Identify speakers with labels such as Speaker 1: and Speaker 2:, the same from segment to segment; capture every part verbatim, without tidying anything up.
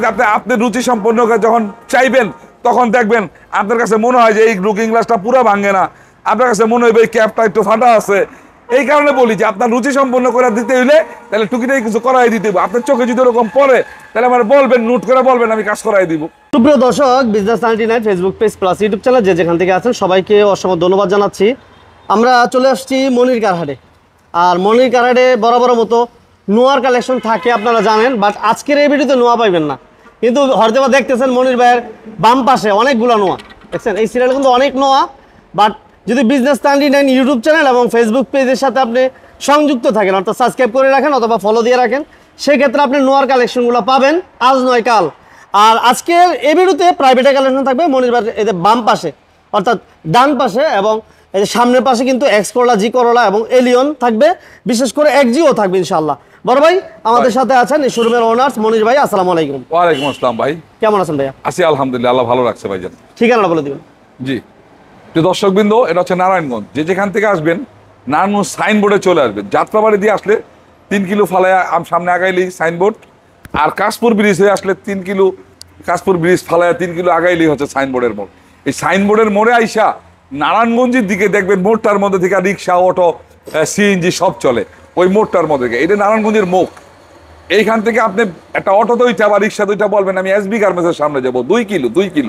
Speaker 1: আপনি আপনার রুচি সম্পন্ন যখন চাইবেন তখন দেখবেন আপনার কাছে মনে হয় যে এই লুকিং গ্লাসটা পুরো ভাঙে না, আপনার কাছে মনে হবে এই ক্যাপটা একটু ফাটা আছে। এই কারণে বলি যে আপনার রুচি সম্পন্ন করে দিতে হইলে তাহলে টুকিটাই কিছু করাই দিতে হবে। আপনার চোখে যদি এরকম পড়ে তাহলে আমার বলবেন, নোট করে বলবেন, আমি কাজ করাই দিব।
Speaker 2: সুপ্রিয় দর্শক, business ninety nine Facebook page plus YouTube channel যে যেখান থেকে আছেন সবাইকে অসংখ্য ধন্যবাদ জানাচ্ছি। আমরা চলে আসছি মনির কারহাটে। আর মনির কারহাটে বরাবর মতো নোয়ার কালেকশন থাকে আপনারা জানেন, বাট আজকের এই ভিডিওতে নোয়া পাইবেন না। কিন্তু হরদেবা দেখতেছেন মনির ভাইয়ের বাম পাশে অনেকগুলো নোয়া দেখছেন। এই সিরিয়ালে কিন্তু অনেক নোয়া, বাট যদি business ninety nine YouTube channel এবং ফেসবুক পেজের সাথে আপনি সংযুক্ত থাকেন, অর্থাৎ সাবস্ক্রাইব করে রাখেন অথবা ফলো দিয়ে রাখেন, সেক্ষেত্রে আপনি নোয়ার কালেকশনগুলো পাবেন আজ নয় কাল। আর আজকের এই ভিডিওতে প্রাইভেটের কালেকশন থাকবে মনির ভাইয়ের এদের বাম পাশে অর্থাৎ ডান পাশে, এবং এই যে সামনের পাশে কিন্তু এক্স করলা, জি করলা এবং এলিয়ন থাকবে, বিশেষ করে এক্সজিও থাকবে ইনশাআল্লাহ। বড় ভাই আমাদের সাথে আছেন এই শোরুমের ওনার্স মনির ভাই। আসসালামু আলাইকুম।
Speaker 1: ওয়ালাইকুম আসসালাম ভাই,
Speaker 2: কেমন আছেন ভাইয়া?
Speaker 1: আছি আলহামদুলিল্লাহ, আল্লাহ ভালো রাখছে ভাইজান।
Speaker 2: ঠিকানাটা বলে দিবেন।
Speaker 1: জি দর্শকবৃন্দ, এটা হচ্ছে নারায়ণগঞ্জ। যে যেখান থেকে আসবেন নারায়ণগঞ্জ সাইনবোর্ডে চলে আসবেন। যাত্রাবাড়ি দিয়ে আসলে তিন কিলো ফালায়া সামনে আগাইলেই সাইনবোর্ড, আর কাশপুর ব্রিজ হয়ে আসলে তিন কিলো কাশপুর ব্রিজ ফালায়া তিন কিলো আগাইলেই হচ্ছে সাইনবোর্ডের মোড়। এই সাইনবোর্ডের মোড়ে আইসা নারায়ণগঞ্জের দিকে দেখবেন মোড়টার মধ্যে থেকে রিক্সা, অটো, সিএনজি সব চলে ওই মোড়টার মধ্যে। এটা নারায়ণগঞ্জের মুখ। এইখান থেকে আপনি একটা অটো দুইটা বা রিক্সা দুইটা বলবেন আমি এসবি গার্মেন্টসের সামনে যাবো, দুই কিলো দুই কিলো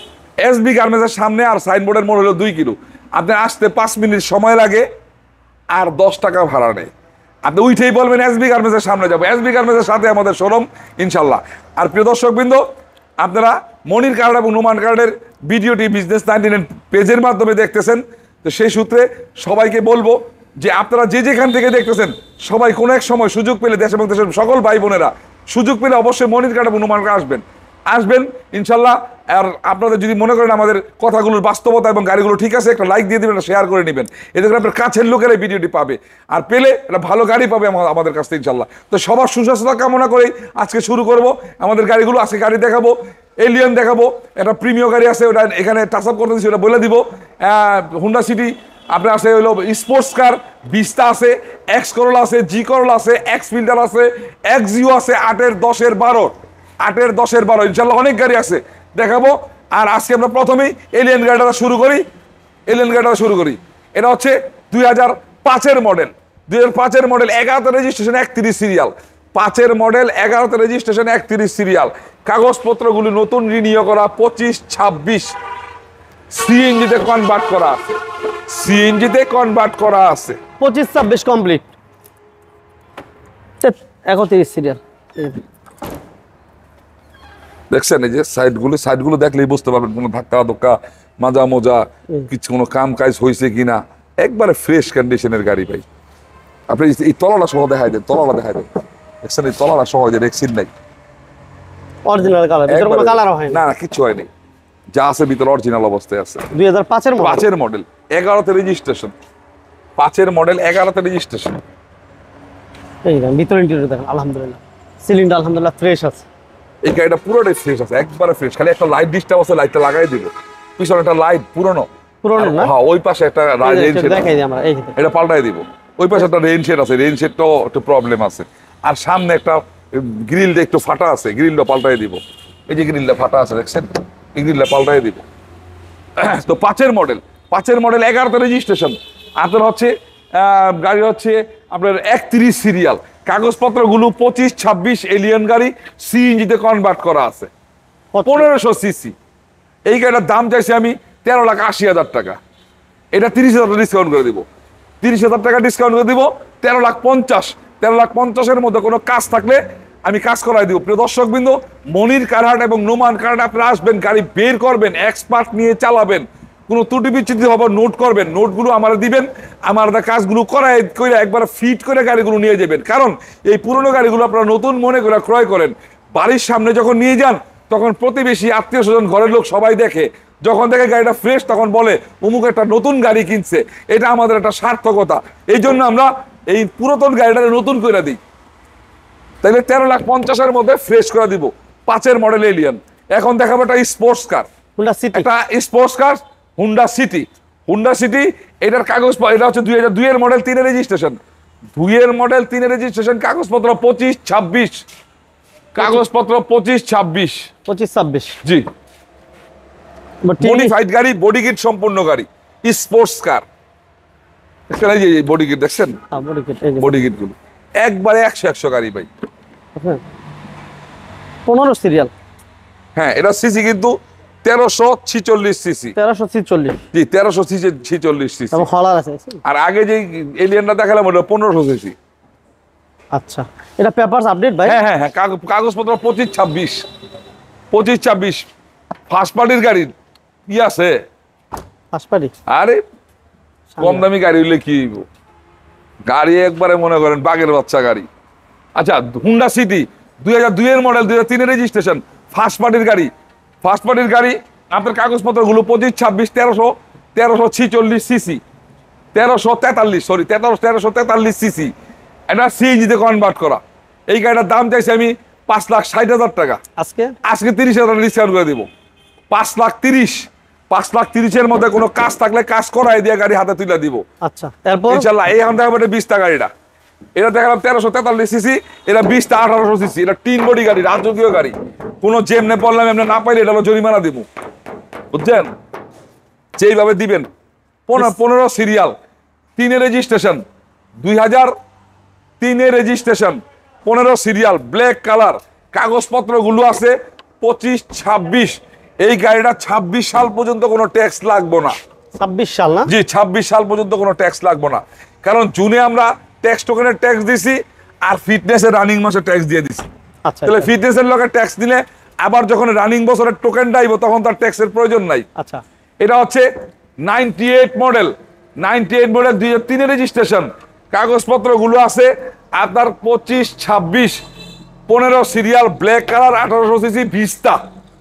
Speaker 1: এসবি গার্মেন্টসের সামনে, আর সাইনবোর্ডের মোড় হলো দুই কিলো। আপনি আসতে পাঁচ মিনিট সময় লাগে আর দশ টাকা ভাড়া নেই। আপনি উঠেই বলবেন এসবি গার্মেন্টসের সামনে যাবো, এসবি গার্মেন্টসের সাথে আমাদের শোরুম ইনশাল্লাহ। আর প্রিয় দর্শকবৃন্দ, আপনারা মনির কার্ড এবং নোমান কার্ডের ভিডিওটি বিজনেস নাইনটি নাইন পেজের মাধ্যমে দেখতেছেন, তো সেই সূত্রে সবাইকে বলবো যে আপনারা যে যেখান থেকে দেখতেছেন সবাই কোনো এক সময় সুযোগ পেলে দেশ এবং দেশের সকল ভাই বোনেরা সুযোগ পেলে অবশ্যই মনির কার্ড এবং নোমান কার্ড আসবেন আসবেন ইনশাল্লাহ। আর আপনাদের যদি মনে করেন আমাদের কথাগুলোর বাস্তবতা এবং গাড়িগুলো ঠিক আছে, একটা লাইক দিয়ে দেবেন, শেয়ার করে নেবেন, এতে করে আপনার কাছের লোকেরা এই ভিডিওটি পাবে, আর পেলে একটা ভালো গাড়ি পাবে আমাদের কাছ থেকে ইনশাল্লাহ। তো সবার সুস্বাস্থ্যতা কামনা করেই আজকে শুরু করব আমাদের গাড়িগুলো। আজকে গাড়ি দেখাবো, এলিয়ন দেখাবো, একটা প্রিমিয়াম গাড়ি আছে, ওটা এখানে টাচ আপ করতে দিচ্ছি, ওটা বলে দিব। হুন্ডা সিটি আপনার আছে, হলো স্পোর্টস কার বিস্তা আছে, এক্স করোলা আছে, জি করোলা আছে, এক্স ফিল্টার আছে, এক্স জিও আছে, আটের দশের বারো আটের দশের বারো ইনশাল্লাহ অনেক গাড়ি আছে দেখাবো। আর আজকে আমরা প্রথমেই এলিয়ন গাড়িটা শুরু করি এলিয়ন গাড়িটা শুরু করি এটা হচ্ছে দুই হাজার পাঁচের মডেল দুই হাজার পাঁচের মডেল এগারোতে রেজিস্ট্রেশন, একত্রিশ সিরিয়াল। পাঁচের মডেল এগারোতে রেজিস্ট্রেশন, একত্রিশ সিরিয়াল। কাগজপত্রগুলি নতুন রিনিউ করা, পঁচিশ ছাব্বিশ। সিএনজিতে কনভার্ট করা আছে সিএনজিতে কনভার্ট করা আছে
Speaker 2: পঁচিশ ছাব্বিশ কমপ্লিট, একত্রিশ সিরিয়াল।
Speaker 1: দেখছেন এই যে সাইডগুলো সাইডগুলো দেখলেই বুঝতে পারবেন কোনো ধাক্কা ধোক্কা, মাজা মোজা, কিছু কোনো কাম কাজ হয়েছে কিনা। একবারে ফ্রেশ কন্ডিশনের গাড়ি ভাই। আপনি এই তলাটা সহ দেখাই দেন, তলাটা দেখাই দেন। দেখছেন এই তলাটা সহ যে রেক্সিন নাই,
Speaker 2: অরিজিনাল কালার, ভিতরে কোনো কালার হয়
Speaker 1: না, না কিছু হয়নি, যা আছে ভিতরে অরিজিনাল অবস্থায় আছে।
Speaker 2: দুই হাজার পাঁচের মডেল
Speaker 1: পাঁচের মডেল এগারোতে রেজিস্ট্রেশন, পাঁচের মডেল এগারোতে রেজিস্ট্রেশন।
Speaker 2: এই দেখেন ভিতরে ইন্টেরিয়র দেখেন, আলহামদুলিল্লাহ সিলিন্ডার আলহামদুলিল্লাহ ফ্রেশ আছে।
Speaker 1: এই গাড়িটা পুরোটাই ফ্রেশ আছে, একবারে ফ্রেশ। খালি একটা লাইট ডিস্টার্ব আছে, লাইটটা লাগাই দিব। পিছনে একটা লাইট পুরনো
Speaker 2: পুরনো না,
Speaker 1: হ্যাঁ, ওই পাশে একটা রেইন শেড
Speaker 2: দেখাই দিই আমরা, এই যে
Speaker 1: এটা পাল্টাই দিব। ওই পাশে একটা রেইন শেড আছে, রেইন শেডটাও একটু প্রবলেম আছে। আর সামনে একটা গ্রিলটা একটু ফাটা আছে, গ্রিলটা পাল্টাই দিব। এই যে গ্রিলটা ফাটা আছে দেখছেন, এই গ্রিলটা পাল্টাই দিব। তো পাঁচের মডেল পাঁচের মডেল এগারোতে রেজিস্ট্রেশন। আপনার হচ্ছে গাড়ি হচ্ছে আপনার একত্রিশ সিরিয়াল। কাগজপত্রগুলো পঁচিশ ছাব্বিশ, এলিয়ন গাড়ি, সিএনজিতে কনভার্ট করা আছে, পনেরোশো সিসি। এই গাড়িটার দাম চাইছি আমি তেরো লাখ আশি হাজার টাকা। এটা তিরিশ হাজার টাকা ডিসকাউন্ট করে দিব, তিরিশ হাজার টাকা ডিসকাউন্ট করে দিব। তেরো লাখ পঞ্চাশ তেরো লাখ পঞ্চাশের মধ্যে কোনো কাজ থাকলে আমি কাজ করাই দিব। প্রিয় দর্শকবৃন্দ, মনির কারহাট এবং নোমান কারহাট আপনারা আসবেন, গাড়ি বের করবেন, এক্সপার্ট নিয়ে চালাবেন, কোনো ত্রুটি বিচ্যুতি হবে নোট করবেন, নোটগুলো আমার দিবেন, আমার কাজগুলো করায় করে একবার ফিট করে গাড়িগুলো নিয়ে যাবেন। কারণ এই পুরনো গাড়িগুলো আপনারা নতুন মনে করে ক্রয় করেন, বাড়ির সামনে যখন নিয়ে যান তখন প্রতিবেশী, আত্মীয় স্বজন, ঘরের লোক সবাই দেখে, যখন দেখে গাড়িটা ফ্রেশ তখন বলে অমুক একটা নতুন গাড়ি কিনছে। এটা আমাদের একটা সার্থকতা, এই জন্য আমরা এই পুরাতন গাড়িটা নতুন করে দিই। তাইলে তেরো লাখ পঞ্চাশের মধ্যে ফ্রেশ করে দিব। পাঁচের মডেল এলিয়ন। এখন দেখাবো একটা স্পোর্টস কার, একটা sports car Honda City. Honda City এটার কাগজ, এটা হচ্ছে দুই হাজার দুইয়ের মডেল, তিনের রেজিস্ট্রেশন। দুইয়ের মডেল, তিনের রেজিস্ট্রেশন, কাগজপত্র পঁচিশ ছাব্বিশ, কাগজপত্র পঁচিশ ছাব্বিশ
Speaker 2: পঁচিশ ছাব্বিশ
Speaker 1: জি মডিফাইড গাড়ি, বডি কিট সম্পূর্ণ গাড়ি, স্পোর্টস কার। দেখছেন এই যে বডি কিট দেখছেন, বডি কিট গুলো একবারে একশো একশো গাড়ি ভাই।
Speaker 2: পনেরো সিরিয়াল।
Speaker 1: হ্যাঁ এটা সিসি কিন্তু তেরোশো ছিচল্লিশ সিসি,
Speaker 2: তেরোশো ছিচল্লিশ
Speaker 1: জি তেরোশো ছিচল্লিশ সিসি।
Speaker 2: হলার আছে।
Speaker 1: আর আগে যে এলিয়ানটা দেখালাম ওটা পনেরোশো সিসি।
Speaker 2: আচ্ছা এটা পেপারস আপডেট ভাই?
Speaker 1: হ্যাঁ হ্যাঁ হ্যাঁ কাগজপত্র পঁচিশ ছাব্বিশ পঁচিশ ছাব্বিশ ফার্স্ট পার্টির গাড়ি কি আছে?
Speaker 2: First party?
Speaker 1: আরে কম দামি গাড়ি হইলে কি হইব? গাড়ি একবারে মনে করেন বাঘের বাচ্চা গাড়ি। আচ্ছা হুন্ডা সিটি দুই হাজার দুই এর মডেল, দুই হাজার তিনের রেজিস্ট্রেশন, ফার্স্ট পার্টির গাড়ি। ফার্স্ট পার্টির গাড়ি আপনার কাগজপত্রগুলো পঁচিশ ছাব্বিশ তেরোশো তেরোশো ছিচল্লিশ সিসি, তেরোশো তেতাল্লিশ সরি তেরোশো তেরোশো তেতাল্লিশ সিসি। এটা সিএনজিতে কনভার্ট করা। এই গাড়িটার দাম চাইছি আমি পাঁচ লাখ ষাট হাজার টাকা।
Speaker 2: আজকে
Speaker 1: আজকে তিরিশ হাজার ডিসকাউন্ট করে দেবো। পাঁচ লাখ তিরিশ পাঁচ লাখ তিরিশের মধ্যে কোনো কাজ থাকলে কাজ করাই দিয়ে গাড়ি হাতে তুলে দিব।
Speaker 2: আচ্ছা এরপর
Speaker 1: ইনশাল্লাহ এই এখন দেখাবো বিশটা গাড়িটা। এটা দেখালাম তেরোশো তেতাল্লিশ সিসি, এটা বিশটা আঠারোশো সিসি। এটা তিন বডি গাড়ি, রাজকীয় গাড়ি। কোনো যেমনে পড়লাম এমনি না পাইলে এটা হলো জরিমানা দিব, বুঝছেন? যেইভাবে দিবেন। পনেরো পনেরো সিরিয়াল, তিনের রেজিস্ট্রেশন, দুই হাজার তিনের রেজিস্ট্রেশন, পনেরো সিরিয়াল, ব্ল্যাক কালার। কাগজপত্রগুলো আছে পঁচিশ ছাব্বিশ। এই গাড়িটা ছাব্বিশ সাল পর্যন্ত কোনো ট্যাক্স লাগবো না।
Speaker 2: ছাব্বিশ সাল না?
Speaker 1: জি ছাব্বিশ সাল পর্যন্ত কোনো ট্যাক্স লাগবো না, কারণ জুনে আমরা ট্যাক্স টোকেনের ট্যাক্স দিছি আর ফিটনেসের রানিং মাসে ট্যাক্স দিয়ে দিছি।
Speaker 2: আচ্ছা
Speaker 1: তাহলে ফিটনেসের লগে ট্যাক্স দিলে আবার যখন রানিং বছরের টোকেনটা আইব তখন তার ট্যাক্সের প্রয়োজন নাই।
Speaker 2: আচ্ছা
Speaker 1: এটা হচ্ছে ninety eight model, ninety eight model দুই হাজার তিনের রেজিস্ট্রেশন। কাগজপত্রগুলো আছে আপনার পঁচিশ ছাব্বিশ, পনেরো সিরিয়াল, ব্ল্যাক কালার, আঠারোশো সিসি, ভিস্তা।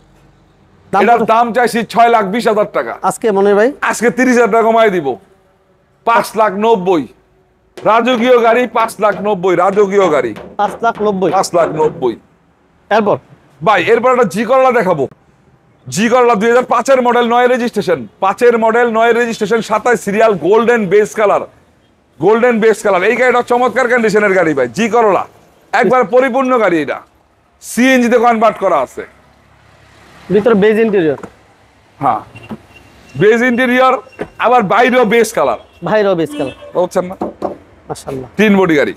Speaker 1: এটার দাম চাইছি ছয় লাখ বিশ হাজার টাকা।
Speaker 2: আজকে মনে ভাই
Speaker 1: আজকে তিরিশ হাজার টাকা কমাই দিব, পাঁচ লাখ নব্বই। রাজকীয় গাড়ি পাঁচ লাখ নব্বই, রাজকীয় গাড়ি
Speaker 2: পাঁচ লাখ নব্বই,
Speaker 1: পাঁচ লাখ নব্বই।
Speaker 2: এরপর
Speaker 1: ভাই এরপর একটা জি করলা দেখাবো। জি করলা দুই হাজার পাঁচের মডেল, নয় রেজিস্ট্রেশন, পাঁচের মডেল, নয় রেজিস্ট্রেশন, সাতাশ serial, golden base colour, golden base colour. এই গাড়িটা চমৎকার কন্ডিশনের গাড়ি ভাই, জি করলা একবার পরিপূর্ণ গাড়ি। এটা সিএনজি তে কনভার্ট করা আছে,
Speaker 2: ভিতরে বেজ ইন্টেরিয়র।
Speaker 1: হ্যাঁ বেজ ইন্টেরিয়র, আবার বাইরেও বেস কালার,
Speaker 2: ভাইরাও বেজ কালার,
Speaker 1: বুঝছেন না?
Speaker 2: মাশাআল্লাহ
Speaker 1: তিন বডি গাড়ি।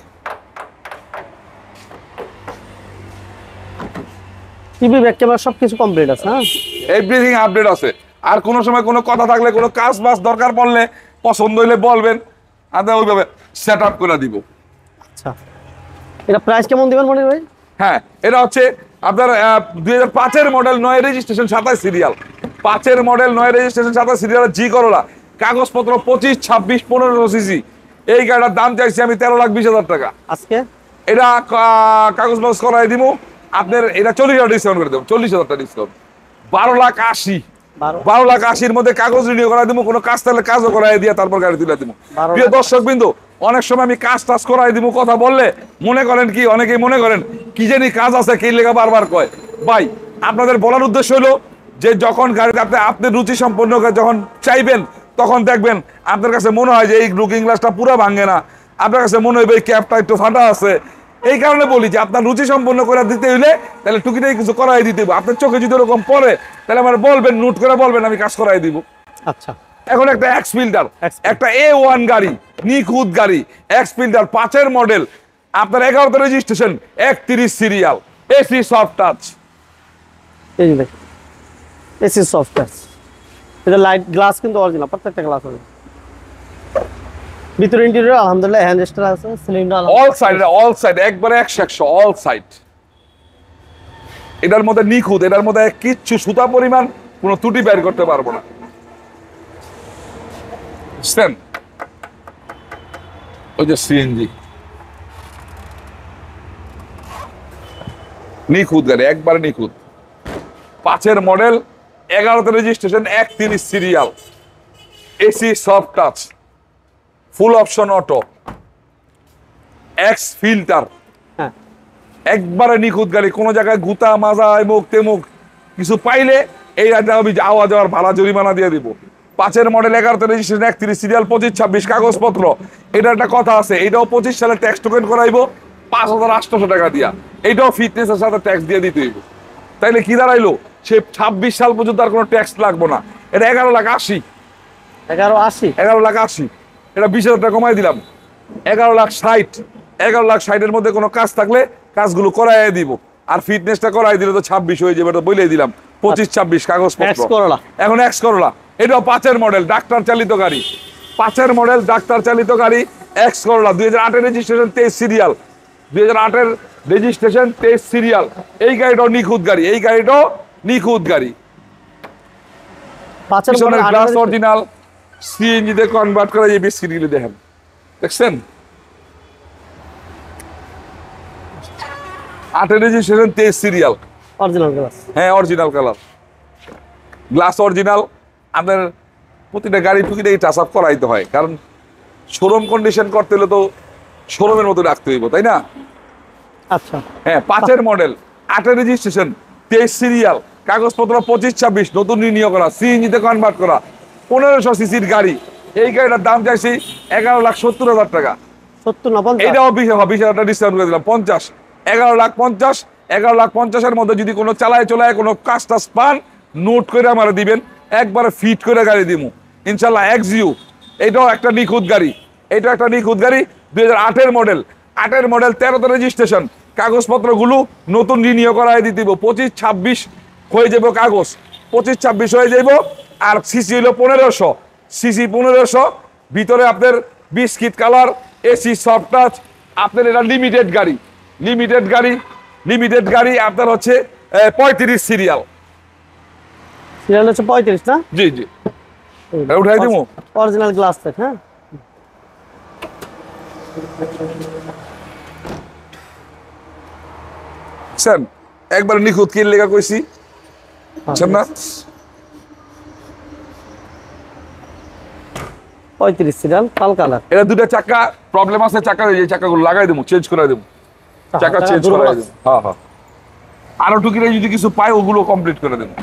Speaker 2: টিভি ব্যাক ক্যামেরা সবকিছু কমপ্লিট আছে। হ্যাঁ
Speaker 1: এভরিথিং আপডেট আছে। আর কোনো সময় কোনো কথা থাকলে, কোনো কাজ বাজ দরকার পড়লে, পছন্দ হইলে বলবেন, আমরা ওইভাবে সেট আপ করে দিব।
Speaker 2: আচ্ছা এটা প্রাইস কেমন দিবেন মনির ভাই?
Speaker 1: হ্যাঁ এটা হচ্ছে আপনার দুই হাজার পাঁচের মডেল, নয় রেজিস্ট্রেশন, সাতাশ সিরিয়াল, পাঁচের মডেল, নয় রেজিস্ট্রেশন, সাতাশ সিরিয়াল, জি করলা। কাগজপত্র পঁচিশ ছাব্বিশ, পনেরো সিসি। এই গাড়িটার দাম চাইছি আমি তেরো লাখ বিশ হাজার টাকা।
Speaker 2: আজকে
Speaker 1: এটা কাগজ বাজ করাই দিব আপনার, এটা চল্লিশ হাজার ডিসকাউন্ট করে দেবো, চল্লিশ হাজার টাকা ডিসকাউন্ট, বারো লাখ আশি। বারো লাখ আশির মধ্যে কাগজ রিনিউ করাই দিব, কোনো কাজ থাকলে কাজও করাই দিয়ে তারপর গাড়ি তুলে দিব। প্রিয় দর্শক বিন্দু, অনেক সময় আমি কাজ টাজ করাই দিব, কথা বললে মনে করেন কি, অনেকেই মনে করেন কি জানি কাজ আছে, কি লেখা বারবার কয়। ভাই আপনাদের বলার উদ্দেশ্য হলো যে যখন গাড়ি আপনি আপনার রুচি সম্পন্ন যখন চাইবেন, তখন দেখবেন আপনার কাছে মনে হয় যে এই লুকিং গ্লাসটা পুরো ভাঙে না, আপনার কাছে মনে হবে এই ক্যাপটা একটু ফাটা আছে। এই কারণে বলি যে আপনার রুচি সম্পন্ন করে দিতে হইলে তাহলে টুকিটাই কিছু করাই দিতে হবে। আপনার চোখে যদি ওরকম পড়ে তাহলে আমার বলবেন, নোট করে বলবেন, আমি কাজ করাই দিব।
Speaker 2: আচ্ছা
Speaker 1: এখন একটা এক্স ফিল্টার, একটা এ ওয়ান গাড়ি, নিখুঁত গাড়ি, এক্স ফিল্টার, পাঁচের মডেল, আপনার এগারোতে রেজিস্ট্রেশন, একত্রিশ সিরিয়াল, এসি সফট টাচ।
Speaker 2: এই যে দেখেন এসি সফট টাচ, এটা লাইট গ্লাস কিন্তু অরিজিনাল, প্রত্যেকটা গ্লাস আছে। ভিতরে ইন্টেরিয়র আলহামদুলিল্লাহ, হ্যান্ড রেস্টার আছে, cylinder
Speaker 1: all side, all side একবারে একশো একশো, অল সাইড। এটার মধ্যে নিখুঁত, এটার মধ্যে কিচ্ছু সুতা পরিমাণ কোনো ত্রুটি বের করতে পারবো না, বুঝছেন? ওই যে সিএনজি নিখুঁত গাড়ি, একবারে নিখুঁত। পাঁচের মডেল, এগারোতে রেজিস্ট্রেশন, একত্রিশ serial, AC soft touch, full option auto, X Fielder,
Speaker 2: হ্যাঁ
Speaker 1: একবারে নিখুঁত গাড়ি। কোন জায়গায় গুতা মাজা এমুক তেমুক কিছু পাইলে এই আওয়াজ যাওয়ার ভাড়া জরিমানা দিয়ে দিব। পাঁচের মডেল, এগারোতে রেজিস্ট্রেশন, একত্রিশ সিরিয়াল, পঁচিশ ছাব্বিশ কাগজপত্র। এটা একটা কথা আছে, এটাও পঁচিশ সালে ট্যাক্স টোকেন করাইবো, পাঁচ হাজার আটশোশো টাকা দিয়া, এইটাও ফিটনেসের সাথে ট্যাক্স দিয়ে দিতে হইব। তাইলে কি দাঁড়াইলো, সে ছাব্বিশ সাল পর্যন্ত আর কোনো ট্যাক্স লাগবো না। এটা এগারো লাখ আশি
Speaker 2: এগারো আশি
Speaker 1: এগারো লাখ আশি এটা বিশ হাজার টাকা কমাই দিলাম। এগারো লাখ ষাট এগারো লাখ ষাটের মধ্যে কোনো কাজ থাকলে কাজগুলো করাই দিব। আর ফিটনেসটা করাই দিলে তো ছাব্বিশ হয়ে যাবে, এটা বলেই দিলাম। পঁচিশ ছাব্বিশ কাগজপত্র। এখন এক্স করোলা, এটাও পাঁচের মডেল, ডাক্তার চালিত গাড়ি। পাঁচের মডেল ডাক্তার চালিত গাড়ি, এক্স করোলা, দুই হাজার আটের রেজিস্ট্রেশন, তেইশ সিরিয়াল। দুই হাজার আটের রেজিস্ট্রেশন, তেইশ সিরিয়াল। এই গাড়িটাও নিখুঁত গাড়ি, এই গাড়িটাও নিখুঁত গাড়ি। পিছনের গ্লাস অরিজিনাল, সিএনজি তে কনভার্ট করা, এই বিস্কিটগুলি দেখেন, দেখছেন? আটের রেজিস্ট্রেশন, তেইশ সিরিয়াল,
Speaker 2: অরিজিনাল গ্লাস।
Speaker 1: হ্যাঁ অরিজিনাল কালার, গ্লাস অরিজিনাল। আপনার প্রতিটা গাড়ি টুকিটাই টাচ আপ করাইতে হয়, কারণ শোরুম কন্ডিশন করতে হলে তো শোরুমের মতো রাখতে হইব, তাই না?
Speaker 2: আচ্ছা,
Speaker 1: হ্যাঁ পাঁচের মডেল, আটের রেজিস্ট্রেশন, তেইশ সিরিয়াল, কাগজপত্র পঁচিশ ছাব্বিশ, নতুন রিনিউ করা, সিএনজিতে কনভার্ট করা, পনেরোশো সিসির গাড়ি। এই গাড়িটার দাম চাইছি এগারো লাখ সত্তর হাজার টাকা।
Speaker 2: সত্তর না পঞ্চাশ?
Speaker 1: এইটাও বিশ বিশ হাজার টাকা ডিসকাউন্ট করে দিলাম, পঞ্চাশ। এগারো লাখ পঞ্চাশ এগারো লাখ পঞ্চাশের মধ্যে যদি কোনো চালায় চলায় কোনো কাজ টাজ পান, নোট করে আমার দিবেন, একবারে ফিট করে গাড়ি দিব ইনশাল্লাহ। এক্সইউ, এটাও একটা নিখুঁত গাড়ি, এটা একটা নিখুঁত গাড়ি। দুই হাজার আটের মডেল, আটের মডেল, তেরোতে রেজিস্ট্রেশন, কাগজপত্রগুলো নতুন রিনিউ করাই দিতে দিব। পঁচিশ ছাব্বিশ হয়ে যাব কাগজ, পঁচিশ ছাব্বিশ হয়ে যাব। আর সিসি হইলো পনেরোশো, সিসি পনেরোশো। ভিতরে আপনার biscuit colour, AC soft touch. আপনার এটা লিমিটেড গাড়ি, লিমিটেড গাড়ি, লিমিটেড গাড়ি। আপনার হচ্ছে পঁয়ত্রিশ সিরিয়াল।
Speaker 2: সিরিয়াল হচ্ছে পঁয়ত্রিশ না?
Speaker 1: জি জি, উঠাই দিব।
Speaker 2: অরিজিনাল গ্লাস দেখ। হ্যাঁ,
Speaker 1: স্যার একবার নিখুঁত কি লেখা কইছি, বুঝছেন না?
Speaker 2: পঁয়ত্রিশ সিরিয়াল, কাল কালার।
Speaker 1: এটা দুটা চাকা প্রবলেম আছে, চাকা এই চাকাগুলো লাগাই দেবো, চেঞ্জ করে দেবো, চাকা চেঞ্জ করে দেবো। হ্যাঁ হ্যাঁ, আরো টুকিরে যদি কিছু পাই ওগুলো কমপ্লিট করে দেবো।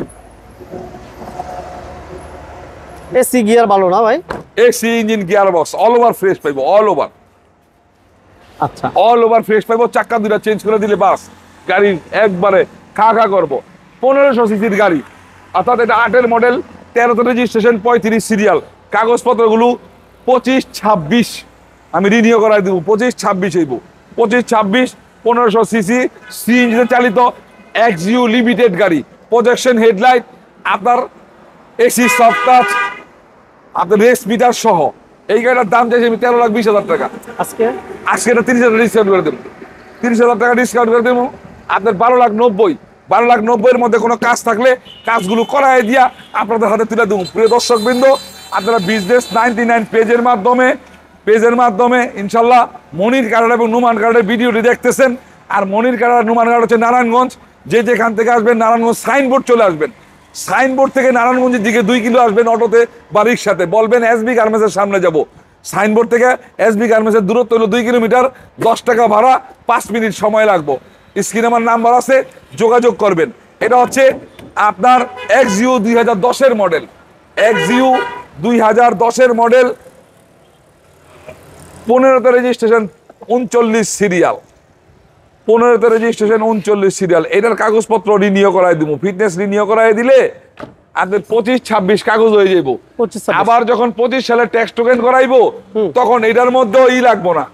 Speaker 2: এসি গিয়ার ভালো না ভাই?
Speaker 1: AC engine gear box all over fresh পাইবো, অল ওভার।
Speaker 2: আচ্ছা,
Speaker 1: অল ওভার ফ্রেশ পাইবো। চাকা দুটা চেঞ্জ করে দিলে বাস, গাড়ি একবারে খা খা করবো। পনেরোশো সিসির গাড়ি, অর্থাৎ এটা আটের মডেল, তেরোতে রেজিস্ট্রেশন, পঁয়ত্রিশ সিরিয়াল, কাগজপত্রগুলো পঁচিশ ছাব্বিশ আমি রিনিউ করাই দেবো। পঁচিশ ছাব্বিশ হইব, পঁচিশ ছাব্বিশ, পনেরোশো সিসি, সিএনজিতে চালিত, এক্সইউ লিমিটেড গাড়ি, প্রজেকশন হেডলাইট, আপনার এসি সফট টাচ, আপনার রেস মিটার সহ। এই গাড়িটার দাম চাইছি আমি তেরো লাখ বিশ হাজার টাকা।
Speaker 2: আজকে
Speaker 1: আজকে এটা তিরিশ হাজার ডিসকাউন্ট করে দেবো, তিরিশ হাজার টাকা ডিসকাউন্ট করে দেবো। আপনার বারো লাখ নব্বই বারো লাখ নব্বইয়ের মধ্যে কোনো কাজ থাকলে কাজগুলো করাই দিয়া আপনাদের হাতে তুলে দেবো। প্রিয় দর্শক বৃন্দ, আপনারা বিজনেস নাইনটি নাইন পেজের মাধ্যমে পেজের মাধ্যমে ইনশাল্লাহ মনির কারার এবং নুমান কারারের ভিডিওটি দেখতেছেন। আর মনির কারার নুমান কারার হচ্ছে নারায়ণগঞ্জ। যে যেখান থেকে আসবেন নারায়ণগঞ্জ সাইনবোর্ড চলে আসবেন, সাইনবোর্ড থেকে নারায়ণগঞ্জের দিকে দুই কিলো আসবেন অটোতে বা রিক্সাতে, বলবেন এসবি গার্মেন্টসের সামনে যাব। সাইনবোর্ড থেকে এসবি গার্মেন্টসের দূরত্ব হলো দুই কিলোমিটার, দশ টাকা ভাড়া, পাঁচ মিনিট সময় লাগবে। স্ক্রিনে আমার নাম্বার আছে, যোগাযোগ করবেন। এটা হচ্ছে আপনার এক্সইউ দুই হাজার দশের মডেল, এক্সইউ দুই হাজার দশের মডেল, পনেরোতে রেজিস্ট্রেশন, উনচল্লিশ সিরিয়াল, পনেরোতে রেজিস্ট্রেশন, উনচল্লিশ সিরিয়াল। এটার কাগজপত্র রিনিউ করাই দিব, ফিটনেস রিনিউ করাই দিলে আপনার পঁচিশ ছাব্বিশ কাগজ হয়ে যাবো। আবার যখন পঁচিশ সালে ট্যাক্স টোকেন করাইবো তখন এটার মধ্যে ই লাগবো না,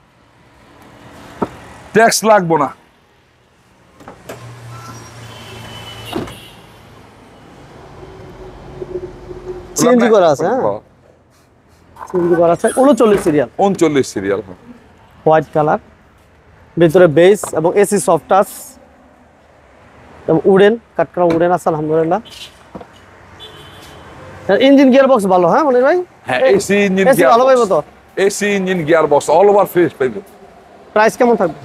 Speaker 1: ট্যাক্স লাগবো না।
Speaker 2: সিএনজি করা আছে, হ্যাঁ সিএনজি করা আছে, উনচল্লিশ সিরিয়াল,
Speaker 1: উনচল্লিশ সিরিয়াল,
Speaker 2: হোয়াইট কালার, ভিতরে বেস এবং এসি সফট টাচ এবং উডেন কাটকরা উডেন আছে আলহামদুলিল্লাহ। ইঞ্জিন গিয়ার বক্স ভালো, হ্যাঁ মনির ভাই?
Speaker 1: হ্যাঁ এসি ইঞ্জিন
Speaker 2: এসি ভালো পাইবো তো?
Speaker 1: AC engine gear box all over fresh পাইবো।
Speaker 2: প্রাইস কেমন থাকবে?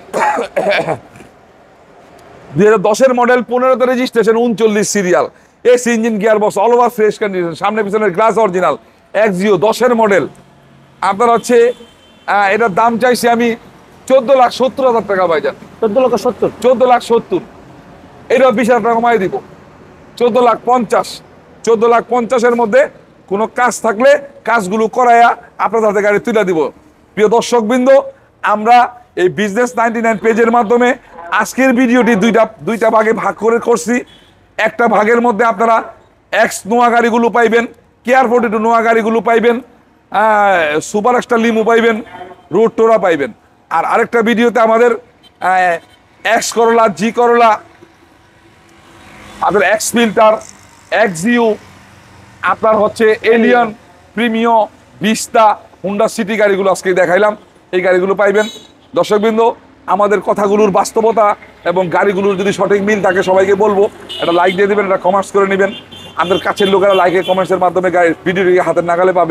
Speaker 1: দুই হাজার দশের মডেল, পনেরোতে রেজিস্ট্রেশন, উনচল্লিশ serial, AC engine gear box all over fresh condition, সামনে পিছনের গ্লাস অরিজিনাল, এক্সইউ দশের মডেল। আপনার হচ্ছে এটার দাম চাইছি আমি চোদ্দ লাখ সত্তর হাজার টাকা ভাইজান।
Speaker 2: চোদ্দ লক্ষ সত্তর
Speaker 1: চোদ্দ লাখ সত্তর এটা বিশ হাজার টাকা কমাই দিব, চোদ্দ লাখ পঞ্চাশ চোদ্দ লাখ পঞ্চাশের মধ্যে কোনো কাজ থাকলে কাজগুলো করাইয়া আপনাদের হাতে গাড়ি তুলে দিব। প্রিয় দর্শকবৃন্দ, আমরা এই বিজনেস নাইনটি নাইন পেজের মাধ্যমে আজকের ভিডিওটি দুইটা দুইটা ভাগে ভাগ করে করছি। একটা ভাগের মধ্যে আপনারা এক্স নোয়া গাড়িগুলো পাইবেন, কেয়ার ফোর্টি টু নোয়া গাড়িগুলো পাইবেন, সুপার এক্সট্রা লিমু পাইবেন, রোড টোরা পাইবেন। আর আরেকটা ভিডিওতে আমাদের এক্স করলা, জি করলা, আপনার এক্স ফিল্টার, এক্স জিউ, আপনার হচ্ছে Allion, Premio, Vista, Honda City গাড়িগুলো আজকে দেখাইলাম। এই গাড়িগুলো পাইবেন। দর্শকবৃন্দ, আমাদের কথাগুলোর বাস্তবতা এবং গাড়িগুলোর যদি সঠিক মিল থাকে সবাইকে বলবো একটা লাইক দিয়ে দেবেন, একটা কমেন্টস করে নেবেন। আমাদের কাছের লোকেরা লাইকে কমেন্টসের মাধ্যমে গাড়ি ভিডিওটিকে হাতের নাগালে পাবে,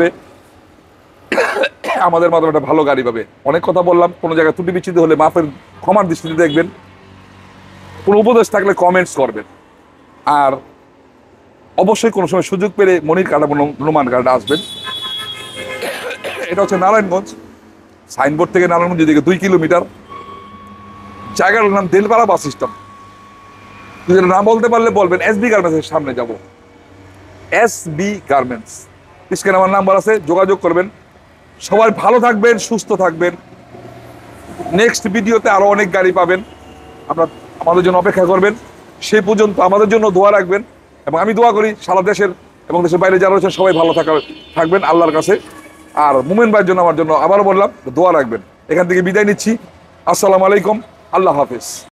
Speaker 1: আমাদের মাধ্যমে একটা ভালো গাড়ি পাবে। অনেক কথা বললাম, কোনো জায়গায় ত্রুটি বিচ্ছিন্ন হলে মাফের ক্ষমার দৃষ্টিতে দেখবেন। কোনো উপদেশ থাকলে কমেন্টস করবেন। আর অবশ্যই কোনো সময় সুযোগ পেলে মনির কাটা হনুমান কাটা আসবেন। এটা হচ্ছে নারায়ণগঞ্জ, সাইনবোর্ড থেকে নারায়ণগঞ্জ দিকে দুই কিলোমিটার। জায়গাটার নাম তেলপাড়া বাস স্টপ। যদি না বলতে পারলে বলবেন, এস বি গার্মেন্টসের সামনে যাব। এস বি গার্মেন্টস, স্ক্রিনে আমার নাম্বার আছে, যোগাযোগ করবেন। সবাই ভালো থাকবেন, সুস্থ থাকবেন। নেক্সট ভিডিওতে আরো অনেক গাড়ি পাবেন, আমরা আমাদের জন্য অপেক্ষা করবেন। সেই পর্যন্ত আমাদের জন্য দোয়া রাখবেন এবং আমি দোয়া করি সারা দেশের এবং দেশের বাইরে যারা রয়েছেন সবাই ভালো থাকা থাকবেন আল্লাহর কাছে। আর মুমিন ভাইয়ের জন্য আমার জন্য আবারও বললাম দোয়া রাখবেন। এখান থেকে বিদায় নিচ্ছি। আসসালামু আলাইকুম, আল্লাহ হাফেজ।